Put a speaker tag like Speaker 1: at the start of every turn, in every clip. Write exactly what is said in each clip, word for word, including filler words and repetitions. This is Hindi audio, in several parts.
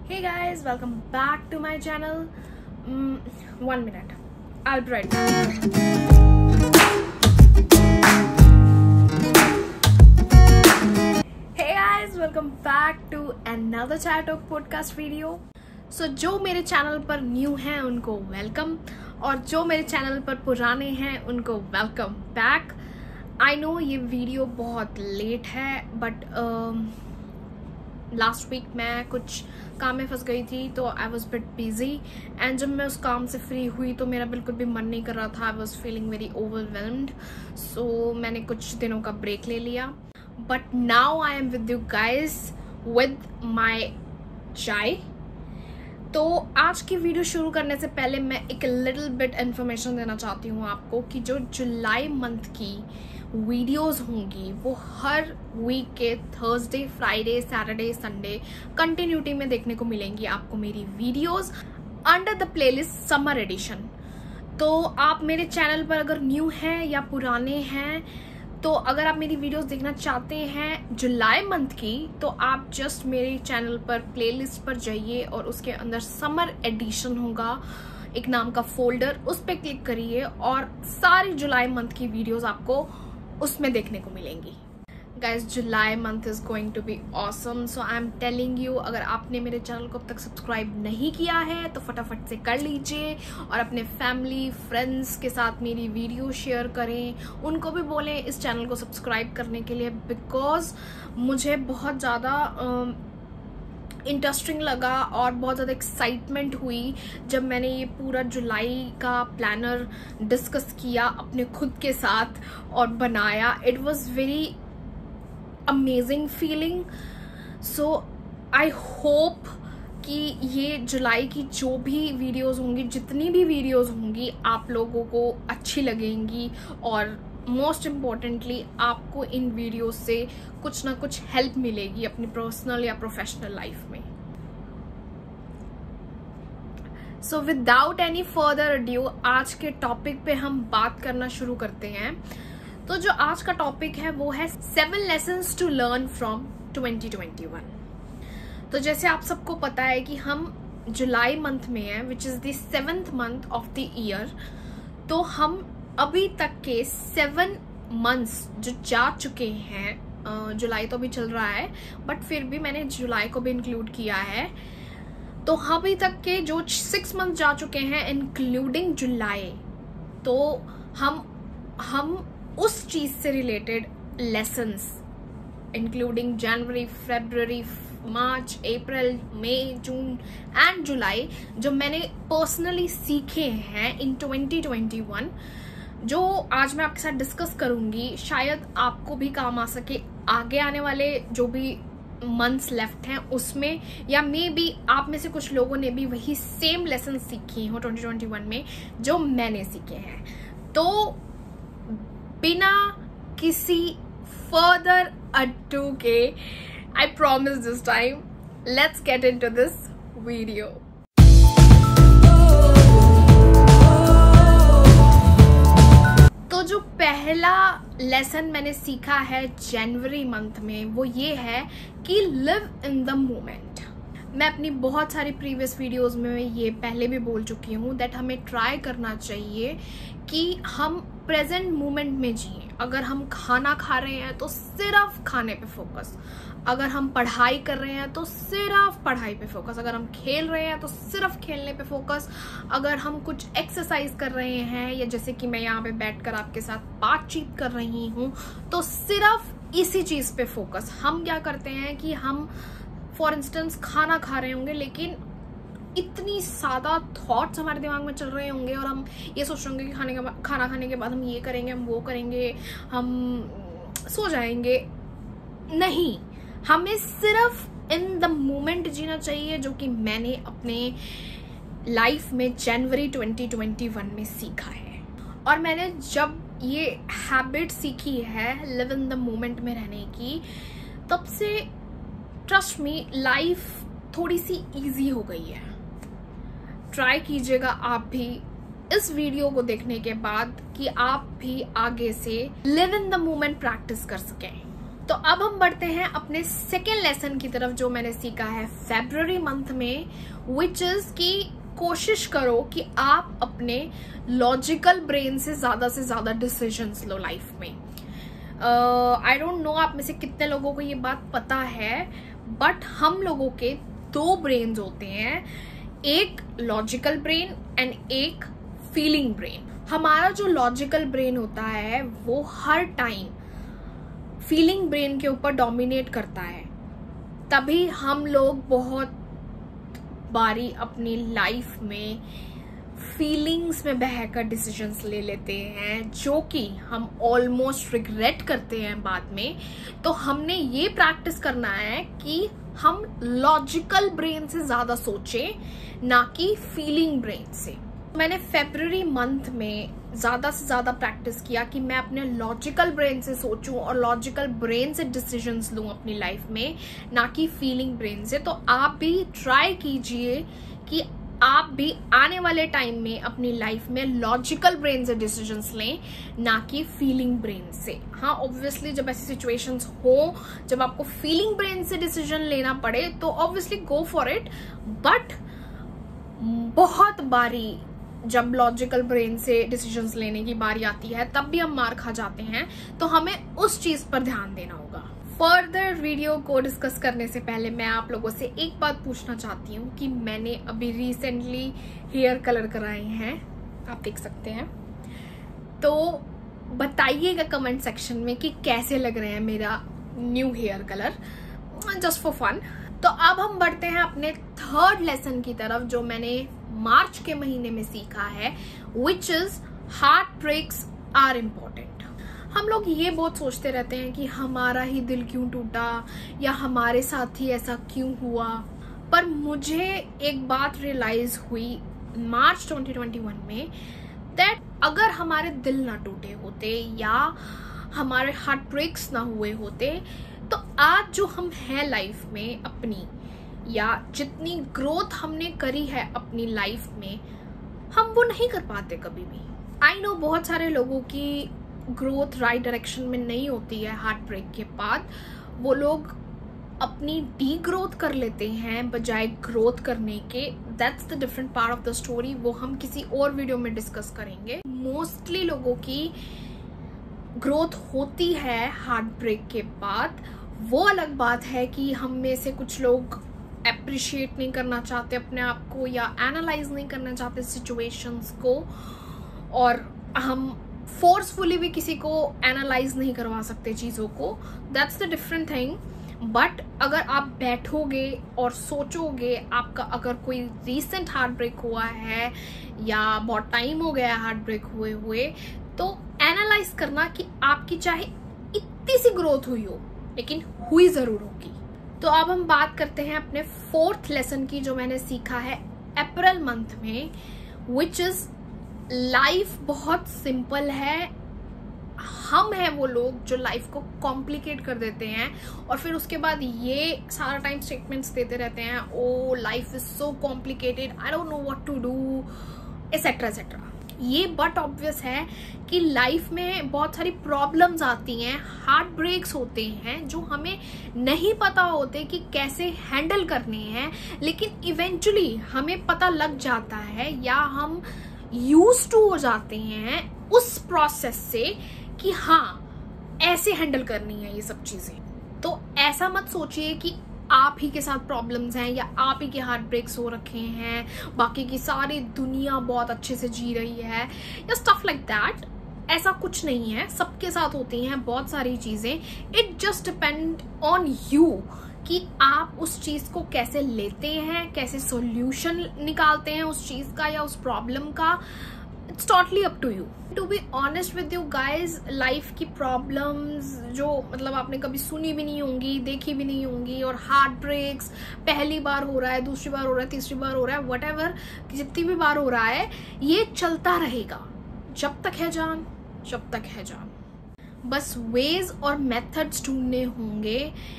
Speaker 1: Hey guys, welcome back to my channel. Mm, one minute, I'll be right back. Hey guys, welcome back to another Chat Talk podcast video. So जो मेरे चैनल पर न्यू हैं उनको वेलकम, और जो मेरे चैनल पर पुराने हैं उनको वेलकम बैक. आई नो ये वीडियो बहुत लेट है, बट लास्ट वीक मैं कुछ काम में फंस गई थी, तो I was bit busy. And जब मैं उस काम से फ्री हुई तो मेरा बिल्कुल भी मन नहीं कर रहा था. I was feeling very overwhelmed, so मैंने कुछ दिनों का ब्रेक ले लिया. But now I am with you guys with my chai. तो आज की वीडियो शुरू करने से पहले मैं एक लिटिल बिट इन्फॉर्मेशन देना चाहती हूँ आपको कि जो जुलाई मंथ की वीडियोस होंगी वो हर वीक के Thursday, Friday, Saturday, Sunday continuity में देखने को मिलेंगी आपको मेरी videos under the playlist summer edition. तो आप मेरे चैनल पर अगर न्यू हैं या पुराने हैं, तो अगर आप मेरी वीडियोस देखना चाहते हैं जुलाई मंथ की, तो आप जस्ट मेरे चैनल पर प्लेलिस्ट पर जाइए और उसके अंदर समर एडिशन होगा एक नाम का फोल्डर, उस पर क्लिक करिए और सारी जुलाई मंथ की वीडियोस आपको उसमें देखने को मिलेंगी. Guys, July month is going to be awesome, so I am telling you, अगर आपने मेरे चैनल को अब तक सब्सक्राइब नहीं किया है तो फटाफट से कर लीजिए और अपने फैमिली फ्रेंड्स के साथ मेरी वीडियो शेयर करें. उनको भी बोलें इस चैनल को सब्सक्राइब करने के लिए, बिकॉज मुझे बहुत ज़्यादा इंटरेस्टिंग uh, लगा और बहुत ज़्यादा एक्साइटमेंट हुई जब मैंने ये पूरा जुलाई का प्लानर डिस्कस किया अपने खुद के साथ और बनाया. It was very amazing feeling. So I hope कि ये जुलाई की जो भी वीडियोस होंगी, जितनी भी वीडियोस होंगी, आप लोगों को अच्छी लगेंगी और मोस्ट इम्पॉर्टेंटली आपको इन वीडियोस से कुछ ना कुछ हेल्प मिलेगी अपनी पर्सनल या प्रोफेशनल लाइफ में. So without any further adieu आज के टॉपिक पे हम बात करना शुरू करते हैं. तो जो आज का टॉपिक है वो है seven lessons to learn from twenty twenty one. तो जैसे आप सबको पता है कि हम जुलाई मंथ में हैं, which is the seventh month of the year. तो हम अभी तक के सेवन मंथ्स जो जा चुके हैं, जुलाई तो अभी चल रहा है बट फिर भी मैंने जुलाई को भी इंक्लूड किया है. तो अभी तक के जो सिक्स मंथ जा चुके हैं इंक्लूडिंग जुलाई, तो हम हम उस चीज से related lessons including January, February, March, April, May, June and July जो मैंने पर्सनली सीखे हैं इन ट्वेंटी ट्वेंटी वन, जो आज मैं आपके साथ डिस्कस करूंगी. शायद आपको भी काम आ सके आगे आने वाले जो भी मंथ्स लेफ्ट हैं उसमें, या मे बी आप में से कुछ लोगों ने भी वही सेम लेसन सीखी हो ट्वेंटी ट्वेंटी वन में जो मैंने सीखे हैं. तो बिना किसी फर्दर अडू के, I promise this time, let's get into this video. तो जो पहला लेसन मैंने सीखा है जनवरी मंथ में वो ये है कि लिव इन द मोमेंट. मैं अपनी बहुत सारी प्रीवियस वीडियोस में ये पहले भी बोल चुकी हूँ दैट हमें ट्राई करना चाहिए कि हम प्रेजेंट मोमेंट में जिए. अगर हम खाना खा रहे हैं तो सिर्फ खाने पे फोकस, अगर हम पढ़ाई कर रहे हैं तो सिर्फ पढ़ाई पे फोकस, अगर हम खेल रहे हैं तो सिर्फ खेलने पे फोकस, अगर हम कुछ एक्सरसाइज कर रहे हैं या जैसे कि मैं यहाँ पे बैठकर आपके साथ बातचीत कर रही हूँ तो सिर्फ इसी चीज पे फोकस. हम क्या करते हैं कि हम फॉर इंस्टेंस खाना खा रहे होंगे लेकिन इतनी सादा थॉट्स हमारे दिमाग में चल रहे होंगे और हम ये सोच रहे होंगे कि खाने का खाना खाने के बाद हम ये करेंगे, हम वो करेंगे, हम सो जाएंगे. नहीं, हमें सिर्फ इन द मोमेंट जीना चाहिए, जो कि मैंने अपने लाइफ में जनवरी ट्वेंटी ट्वेंटी वन में सीखा है. और मैंने जब ये हैबिट सीखी है लिव इन द मोमेंट में रहने की, तब से ट्रस्ट मी लाइफ थोड़ी सी इजी हो गई है. ट्राई कीजिएगा आप भी इस वीडियो को देखने के बाद कि आप भी आगे से live in the moment practice कर सकें. तो अब हम बढ़ते हैं अपने सेकेंड लेसन की तरफ जो मैंने सीखा है फेब्रुअरी मंथ में, विच इज कि कोशिश करो कि आप अपने लॉजिकल ब्रेन से ज्यादा से ज्यादा डिसीजंस लो लाइफ में। आई डोंट नो आप में से कितने लोगों को ये बात पता है, बट हम लोगों के दो ब्रेन्स होते हैं, एक लॉजिकल ब्रेन एंड एक फीलिंग ब्रेन। हमारा जो लॉजिकल ब्रेन होता है वो हर टाइम फीलिंग ब्रेन के ऊपर डोमिनेट करता है, तभी हम लोग बहुत बारी अपनी लाइफ में फीलिंग्स में बहकर डिसीजंस ले लेते हैं जो कि हम ऑलमोस्ट रिग्रेट करते हैं बाद में। तो हमने ये प्रैक्टिस करना है कि हम लॉजिकल ब्रेन से ज्यादा सोचें, ना कि फीलिंग ब्रेन से। मैंने फेब्रुअरी मंथ में ज्यादा से ज्यादा प्रैक्टिस किया कि मैं अपने लॉजिकल ब्रेन से सोचूं और लॉजिकल ब्रेन से डिसीजंस लूं अपनी लाइफ में, ना कि फीलिंग ब्रेन से। तो आप भी ट्राई कीजिए कि आप भी आने वाले टाइम में अपनी लाइफ में लॉजिकल ब्रेन से डिसीजंस लें, ना कि फीलिंग ब्रेन से। हाँ, ऑब्वियसली जब ऐसी सिचुएशंस हो जब आपको फीलिंग ब्रेन से डिसीजन लेना पड़े तो obviously go for it, but बहुत बारी जब लॉजिकल ब्रेन से डिसीजंस लेने की बारी आती है तब भी हम मार खा जाते हैं, तो हमें उस चीज पर ध्यान देना होगा। फर्दर वीडियो को डिस्कस करने से पहले मैं आप लोगों से एक बात पूछना चाहती हूँ कि मैंने अभी रिसेंटली हेयर कलर कराए हैं, आप देख सकते हैं, तो बताइएगा कमेंट सेक्शन में कि कैसे लग रहे हैं मेरा new hair colour, just for fun. तो अब हम बढ़ते हैं अपने थर्ड लेसन की तरफ जो मैंने मार्च के महीने में सीखा है, which is heart breaks are important. हम लोग ये बहुत सोचते रहते हैं कि हमारा ही दिल क्यों टूटा या हमारे साथ ही ऐसा क्यों हुआ, पर मुझे एक बात रियलाइज हुई मार्च ट्वेंटी ट्वेंटी वन में, दैट अगर हमारे दिल ना टूटे होते या हमारे हार्ट ब्रेक्स ना हुए होते तो आज जो हम हैं लाइफ में अपनी, या जितनी ग्रोथ हमने करी है अपनी लाइफ में, हम वो नहीं कर पाते कभी भी। आई नो बहुत सारे लोगों की ग्रोथ राइट डायरेक्शन में नहीं होती है हार्ट ब्रेक के बाद, वो लोग अपनी डी ग्रोथ कर लेते हैं बजाय ग्रोथ करने के। That's the different part of the story, वो हम किसी और वीडियो में डिस्कस करेंगे। मोस्टली लोगों की ग्रोथ होती है हार्ट ब्रेक के बाद। वो अलग बात है कि हम में से कुछ लोग अप्रिशिएट नहीं करना चाहते अपने आप को या एनालाइज नहीं करना चाहते सिचुएशंस को, और हम फोर्सफुली भी किसी को एनालाइज नहीं करवा सकते चीजों को। That's the different thing. But अगर आप बैठोगे और सोचोगे, आपका अगर कोई रीसेंट हार्ट ब्रेक हुआ है या बहुत टाइम हो गया हार्ट ब्रेक हुए हुए, तो एनालाइज करना कि आपकी चाहे इतनी सी ग्रोथ हुई हो लेकिन हुई जरूर होगी। तो अब हम बात करते हैं अपने फोर्थ लेसन की जो मैंने सीखा है अप्रैल मंथ में, विच इज लाइफ बहुत सिंपल है। हम हैं वो लोग जो लाइफ को कॉम्प्लिकेट कर देते हैं और फिर उसके बाद ये सारा टाइम स्टेटमेंट्स देते रहते हैं, oh life is so complicated, I don't know what to do, etcetera etcetera. ये बट ऑब्वियस है कि लाइफ में बहुत सारी प्रॉब्लम्स आती हैं, हार्ट ब्रेक्स होते हैं जो हमें नहीं पता होते कि कैसे हैंडल करने हैं, लेकिन इवेंचुअली हमें पता लग जाता है या हम यूज टू हो जाते हैं उस प्रोसेस से कि हाँ ऐसे हैंडल करनी है ये सब चीजें। तो ऐसा मत सोचिए कि आप ही के साथ प्रॉब्लम्स हैं या आप ही के हार्ट ब्रेक्स हो रखे हैं, बाकी की सारी दुनिया बहुत अच्छे से जी रही है या स्टफ लाइक दैट। ऐसा कुछ नहीं है, सबके साथ होती हैं बहुत सारी चीजें। It just depend on you कि आप उस चीज को कैसे लेते हैं, कैसे सॉल्यूशन निकालते हैं उस चीज का या उस प्रॉब्लम का। It's totally up to you. To be honest with you guys, life की प्रॉब्लम्स जो मतलब आपने कभी सुनी भी नहीं होंगी, देखी भी नहीं होंगी, और हार्ट ब्रेक्स पहली बार हो रहा है, दूसरी बार हो रहा है, तीसरी बार हो रहा है, वट एवर जितनी भी बार हो रहा है, ये चलता रहेगा जब तक है जान, जब तक है जान। बस वेज और मेथड्स ढूंढने होंगे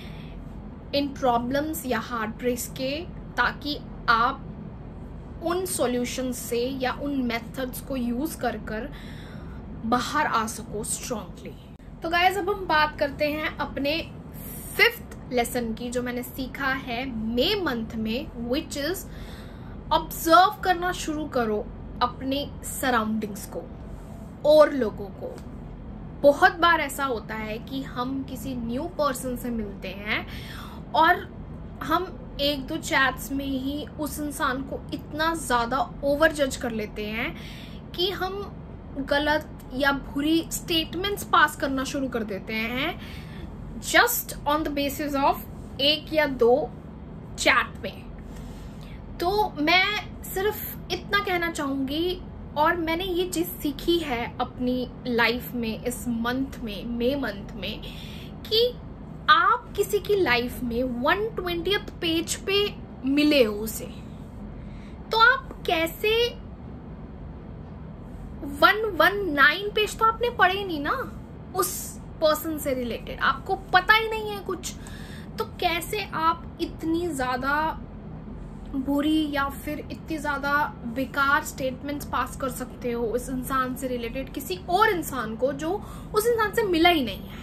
Speaker 1: इन प्रॉब्लम्स या हार्ट ब्रेक्स के, ताकि आप उन सॉल्यूशंस से या उन मेथड्स को यूज कर कर बाहर आ सको स्ट्रांगली। तो गाइस अब हम बात करते हैं अपने फिफ्थ लेसन की, जो मैंने सीखा है मई मंथ में, विच इज ऑब्जर्व करना शुरू करो अपने सराउंडिंग्स को और लोगों को। बहुत बार ऐसा होता है कि हम किसी न्यू पर्सन से मिलते हैं और हम एक दो चैट्स में ही उस इंसान को इतना ज्यादा ओवर जज कर लेते हैं कि हम गलत या बुरी स्टेटमेंट्स पास करना शुरू कर देते हैं just on the basis of एक या दो चैट में। तो मैं सिर्फ इतना कहना चाहूंगी, और मैंने ये चीज सीखी है अपनी लाइफ में इस मंथ में, मई मंथ में, कि आप किसी की लाइफ में वन ट्वेंटियथ पेज पे मिले हो उसे, तो आप कैसे वन वन नाइन पेज तो आपने पढ़े नहीं ना उस पर्सन से रिलेटेड, आपको पता ही नहीं है कुछ, तो कैसे आप इतनी ज्यादा बुरी या फिर इतनी ज्यादा बेकार स्टेटमेंट्स पास कर सकते हो उस इंसान से रिलेटेड किसी और इंसान को जो उस इंसान से मिला ही नहीं है।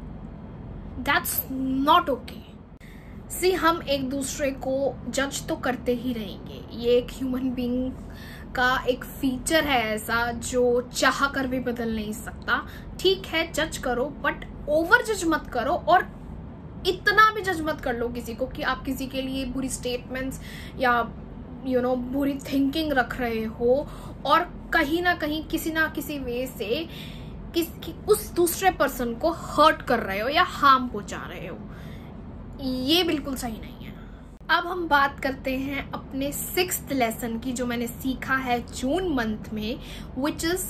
Speaker 1: That's not okay. सी, हम एक दूसरे को जज तो करते ही रहेंगे, ये एक ह्यूमन बीइंग का एक फीचर है ऐसा जो चाह कर भी बदल नहीं सकता। ठीक है, जज करो बट ओवर जज मत करो, और इतना भी जज मत कर लो किसी को कि आप किसी के लिए बुरी स्टेटमेंट्स या यू you नो know, बुरी थिंकिंग रख रहे हो और कहीं ना कहीं किसी ना किसी वे से किस उस दूसरे पर्सन को हर्ट कर रहे हो या हार्म पहुंचा रहे हो। ये बिल्कुल सही नहीं है। अब हम बात करते हैं अपने सिक्स्थ लेसन की, जो मैंने सीखा है जून मंथ में, which is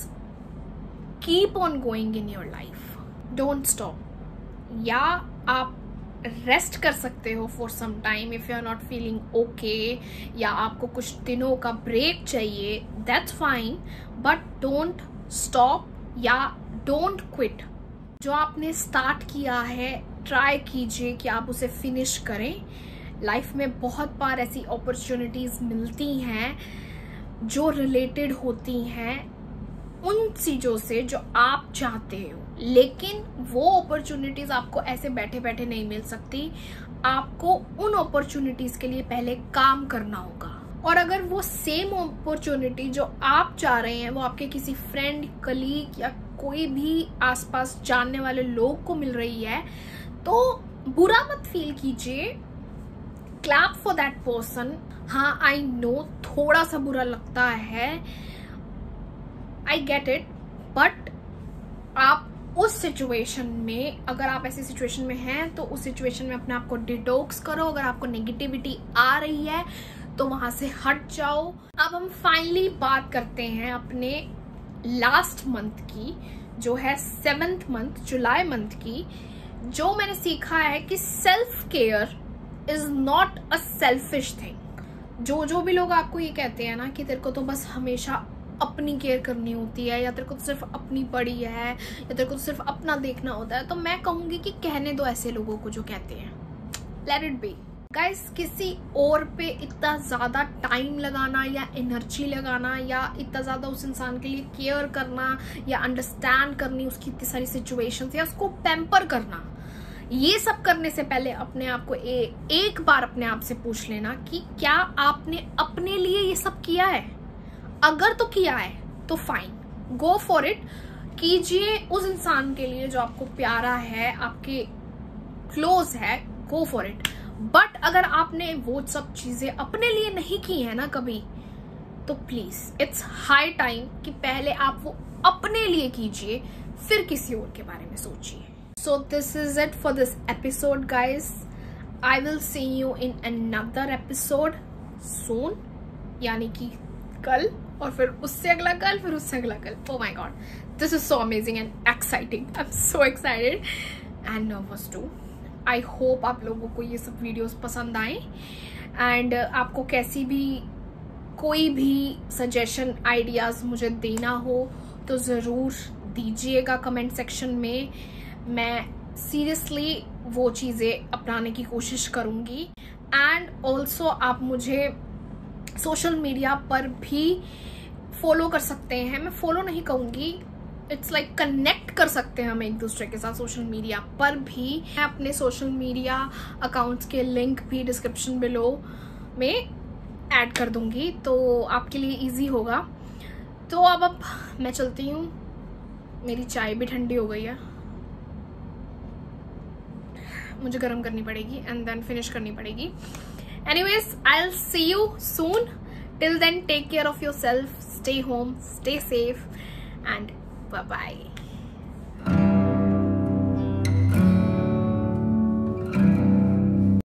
Speaker 1: keep on going in your life, don't stop. या आप रेस्ट कर सकते हो for some time if you are not feeling okay, या आपको कुछ दिनों का ब्रेक चाहिए, that's fine, but don't stop या डोंट क्विट। जो आपने स्टार्ट किया है ट्राई कीजिए कि आप उसे फिनिश करें। लाइफ में बहुत बार ऐसी अपॉर्चुनिटीज मिलती हैं जो रिलेटेड होती हैं उन चीजों से जो आप चाहते हो, लेकिन वो अपॉर्चुनिटीज आपको ऐसे बैठे बैठे नहीं मिल सकती। आपको उन अपॉर्चुनिटीज के लिए पहले काम करना होगा, और अगर वो सेम अपॉर्चुनिटी जो आप चाह रहे हैं वो आपके किसी फ्रेंड, कलीग या कोई भी आसपास जानने वाले लोग को मिल रही है, तो बुरा मत फील कीजिए। Clap for that person. हाँ, आई नो थोड़ा सा बुरा लगता है, आई गेट इट, बट आप उस सिचुएशन में, अगर आप ऐसी सिचुएशन में हैं तो उस सिचुएशन में अपने आप को डिटॉक्स करो। अगर आपको नेगेटिविटी आ रही है तो वहां से हट जाओ। अब हम फाइनली बात करते हैं अपने लास्ट मंथ की, जो है सेवेंथ मंथ, जुलाई मंथ की, जो मैंने सीखा है कि self care is not a selfish thing. जो जो भी लोग आपको ये कहते हैं ना कि तेरे को तो बस हमेशा अपनी केयर करनी होती है, या तेरे को तो सिर्फ अपनी पड़ी है, या तेरे को तो सिर्फ अपना देखना होता है, तो मैं कहूंगी कि कहने दो ऐसे लोगों को जो कहते हैं, लेट इट बी। गाइस, किसी और पे इतना ज्यादा टाइम लगाना या एनर्जी लगाना या इतना ज्यादा उस इंसान के लिए केयर करना या अंडरस्टैंड करनी उसकी इतनी सारी सिचुएशंस या उसको पैम्पर करना, ये सब करने से पहले अपने आप को ए, एक बार अपने आप से पूछ लेना कि क्या आपने अपने लिए ये सब किया है। अगर तो किया है तो फाइन, गो फॉर इट, कीजिए उस इंसान के लिए जो आपको प्यारा है, आपके क्लोज है, गो फॉर इट। बट अगर आपने वो सब चीजें अपने लिए नहीं की है ना कभी, तो प्लीज इट्स हाई टाइम कि पहले आप वो अपने लिए कीजिए, फिर किसी और के बारे में सोचिए। So this is it for this episode guys. I will see you in another episode soon, यानी कि कल, और फिर उससे अगला कल, फिर उससे अगला कल। Oh my god, this is so amazing and exciting. I am so excited and nervous too. I hope आप लोगों को ये सब वीडियोस पसंद आए, एंड आपको कैसी भी कोई भी सजेशन, आइडियाज मुझे देना हो तो ज़रूर दीजिएगा कमेंट सेक्शन में। मैं सीरियसली वो चीज़ें अपनाने की कोशिश करूँगी। एंड ऑल्सो आप मुझे सोशल मीडिया पर भी फॉलो कर सकते हैं। मैं फॉलो नहीं कहूँगी, इट्स लाइक कनेक्ट कर सकते हैं हम एक दूसरे के साथ सोशल मीडिया पर भी। मैं अपने सोशल मीडिया अकाउंट्स के लिंक भी डिस्क्रिप्शन बिलो में ऐड कर दूंगी, तो आपके लिए इजी होगा। तो अब अब मैं चलती हूँ, मेरी चाय भी ठंडी हो गई है, मुझे गर्म करनी पड़ेगी एंड देन फिनिश करनी पड़ेगी। Anyways, I will see you soon. Till then, take care of yourself, stay home, stay safe and bye bye.